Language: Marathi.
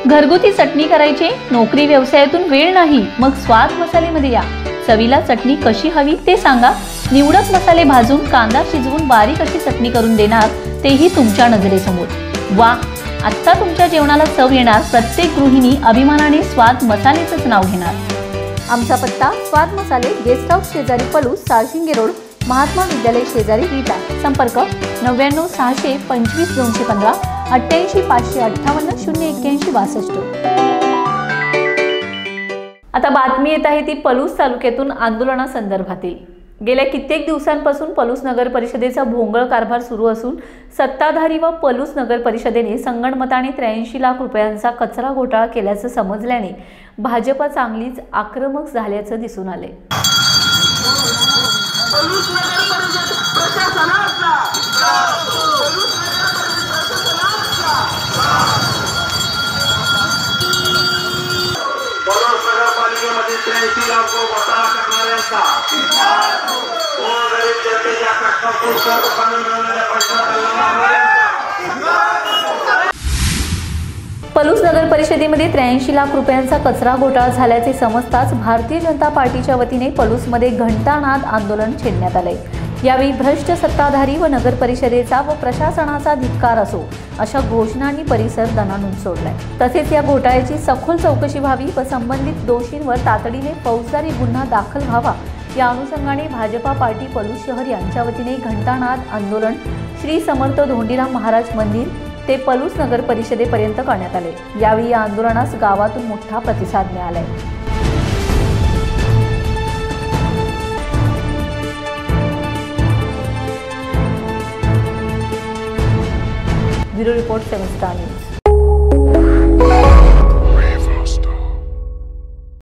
घरगुती चटणी करायची, नोकरी व्यवसायातून वेळ नाही, मग स्वाद मसालेमध्ये या। चवीला चटणी कशी हवी ते सांगा। निवडक मसाले भाजून कांदा शिजवून बारीक अशी चटणी करून देणार, तेही तुमच्या नजरेसमोर। वा, आता तुमच्या जेवणाला चव येणार। प्रत्येक गृहिणी अभिमानाने स्वाद मसालेचंच नाव घेणार। आमचा पत्ता स्वाद मसाले, गेस्ट हाऊस शेजारी पलूस, साळशिंगे रोड, महात्मा विद्यालय शेजारी विटा। संपर्क 99 625 215 88 558 081 62। आता बातमी येत आहे ती पलूस तालुक्यातून आंदोलनासंदर्भातील। गेल्या कित्येक दिवसांपासून पलूस नगर परिषदेचा भोंगळ कारभार सुरू असून सत्ताधारी व पलूस नगर परिषदेने संगणमताने 83 लाख रुपयांचा कचरा घोटाळा केल्याचं समजल्याने भाजप चांगलीच आक्रमक झाल्याचं दिसून आले। नगरपालिकेमध्ये 83 लाख घोटाळा करणाऱ्यांचा गरीब जनतेच्या कष्टातून सर्वसामान्य मिळवलेल्या पलूस नगर परिषदेमध्ये 83 लाख रुपयांचा कचरा घोटाळा झाल्याचे समजताच भारतीय जनता पार्टीच्या वतीने पलूसमध्ये घंटानाद आंदोलन छेडण्यात आले। यावेळी भ्रष्ट सत्ताधारी व नगर परिषदेचा व प्रशासनाचा धिक्कार असो अशा घोषणांनी परिसर दणाणून सोडलाय। तसेच या घोटाळ्याची सखोल चौकशी व्हावी व संबंधित दोषींवर तातडीने फौजदारी गुन्हा दाखल व्हावा, या अनुषंगाने भाजपा पार्टी पलूस शहर यांच्या वतीने घंटानाद आंदोलन श्री समर्थ धोंडीराम महाराज मंदिर ते पलूस नगर परिषदेपर्यंत करण्यात आले। यावेळी या आंदोलनास गावातून मोठा प्रतिसाद मिळालाय। Bureau report 7 star news.